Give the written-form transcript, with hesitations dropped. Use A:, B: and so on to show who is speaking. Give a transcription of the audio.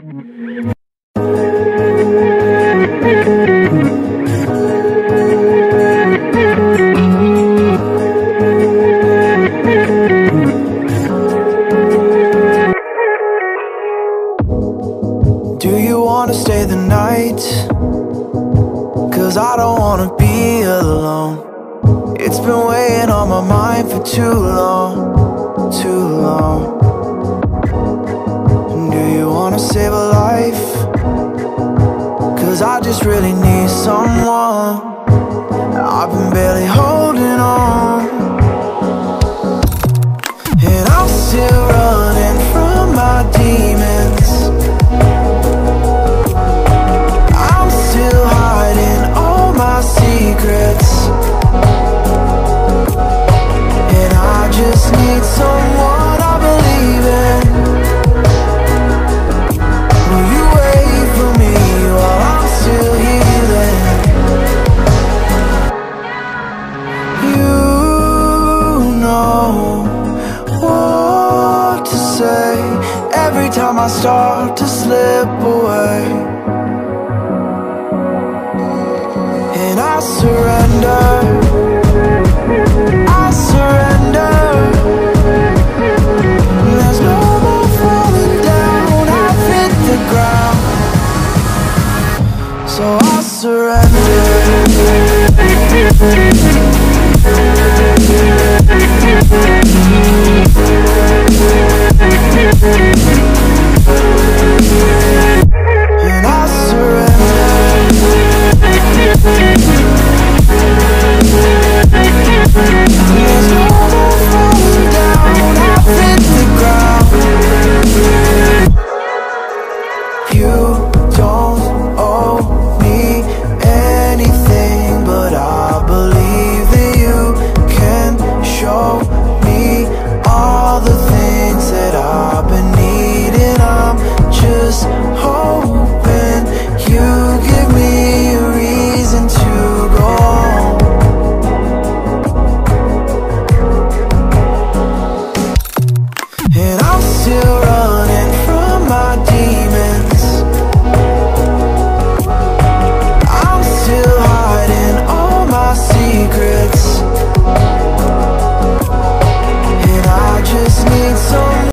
A: Do you wanna stay the night? 'Cause I don't wanna be alone. It's been weighing on my mind for too long, too long. Do you wanna save a life? 'Cause I just really need someone. I've been barely holding on, and I'm still running from my demons. I'm still hiding all my secrets, and I just need someone I believe in. Will you wait for me while I'm still healing? You know what to say every time I start to slip away, and I surrender, I surrender. There's no more falling down, I've hit the ground, so I surrender. And I surrender. There's no more falling down, I've hit the ground. You don't owe me anything, but I believe that you can show me all the